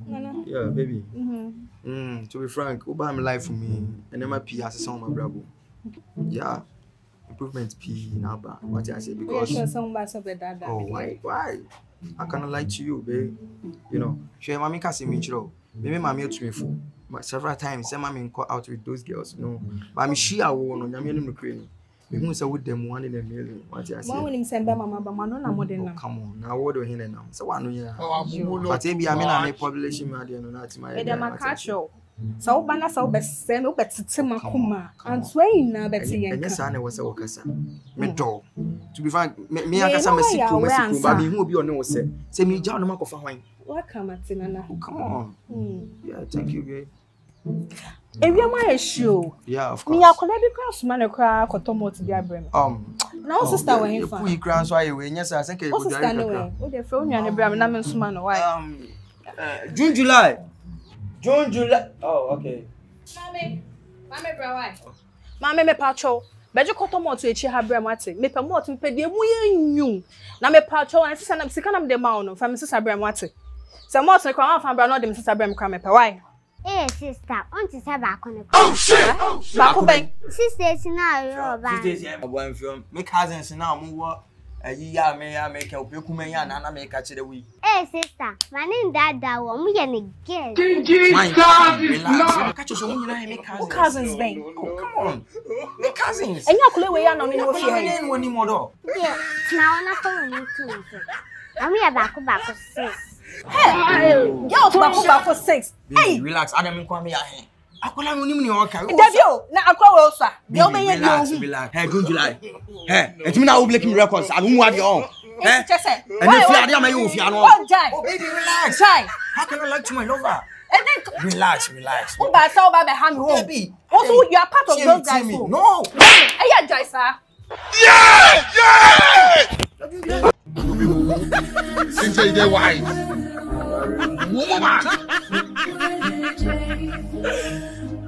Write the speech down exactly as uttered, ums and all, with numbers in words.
Yeah, baby. Mm-hmm. Mm, to be frank, who buy my life for me? And then my P has a song, my bravo. Yeah. Improvement P now, but what I say because. Oh, why? Why? I cannot lie to you, babe. You know, she mommy can see me, you know. Maybe mommy to me for several times. Say mommy call out with those girls, no. But I'm she I will no. I'm not crazy. We say with them one in a million. What I say? Mama when him send back mama, but man no more than them. Come on, now what do you now? So one no yeah. But maybe I mean I population me there no not my. Me dem catch you. So ba na so be send o betete makoma. And so yin na beti yen. Yes, I know what say wakasa. Me do. To be frank, me akasa masiku masiku ba me hu obi ono wo say. Say me ja no makofa hwan. Welcome Atinana. Come on. Yeah, thank you, babe. Ewia ma show. Yeah, of course. Me akola bi cross man kra kotomo ti bi abrem. Um. Now sister when fa. You kra so aye we nyesa say ke go do kra. O de fro nua ne bra me na me nsuma no why? Um June July. June July. Oh, okay. Mame. Mame bra why? Mame me pacho. Beje kotomo to echi ha bra mate. Me pe mo to pe de mu yenyu. Na me pacho an sisa na sika na me de ma no. Fa me sisa bra mate. Se mo to kra fa bra no de me sisa bra me kra me pe why? Eh, sister, on to say back on the oh shit! Oh shit! Back on sister, now you're back. Sister, I'm going from my cousins now. Move what? A year may I make a people and I make catch the week. Eh, sister, my name that that one, we and again. What cousins, babe? Oh, come on. My cousins. And you're clear way on in your fear. One more. Yeah, now I'm phone you too. I'm here back back for six. Hey, yo, back back for six. Hey, relax. Adam in Kwame. Akola no nim ni o ka. Davio, na akwa we osa. Be o be ye relax, relax. Hey, June July. Hey, etimi na wo breaking records. I don't want the on. Eh? Chese. And the fear dey am you fear no. Oh, baby, relax. Jai. How can I like to my lover? And then relax, relax. Who ba say o ba be hand home? Baby. Also, you are part of those guys. No. Eh, yeah, Jai, sir. Yeah! Yeah! Since they white. Woman!